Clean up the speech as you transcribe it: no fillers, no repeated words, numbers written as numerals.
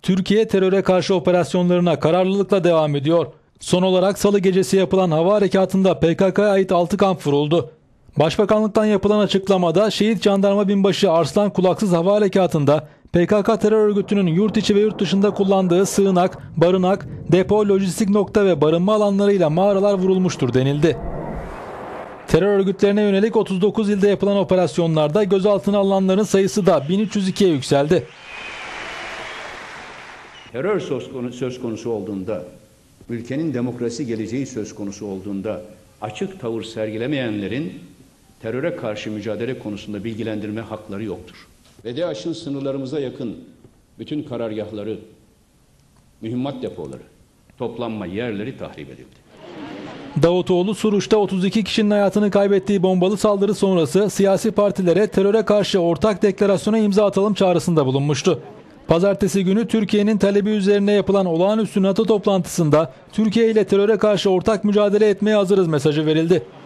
Türkiye teröre karşı operasyonlarına kararlılıkla devam ediyor. Son olarak Salı gecesi yapılan hava harekatında PKK'ya ait 6 kamp vuruldu. Başbakanlıktan yapılan açıklamada Şehit Jandarma Binbaşı Arslan Kulaksız hava harekatında PKK terör örgütünün yurt içi ve yurt dışında kullandığı sığınak, barınak, depo, lojistik nokta ve barınma alanlarıyla mağaralar vurulmuştur denildi. Terör örgütlerine yönelik 39 ilde yapılan operasyonlarda gözaltına alınanların sayısı da 1302'ye yükseldi. Terör söz konusu olduğunda, ülkenin demokrasi geleceği söz konusu olduğunda açık tavır sergilemeyenlerin teröre karşı mücadele konusunda bilgilendirme hakları yoktur. Ve DAEŞ'in sınırlarımıza yakın bütün karargahları, mühimmat depoları, toplanma yerleri tahrip edildi. Davutoğlu, Suruç'ta 32 kişinin hayatını kaybettiği bombalı saldırı sonrası siyasi partilere teröre karşı ortak deklarasyona imza atalım çağrısında bulunmuştu. Pazartesi günü Türkiye'nin talebi üzerine yapılan olağanüstü NATO toplantısında Türkiye ile teröre karşı ortak mücadele etmeye hazırız mesajı verildi.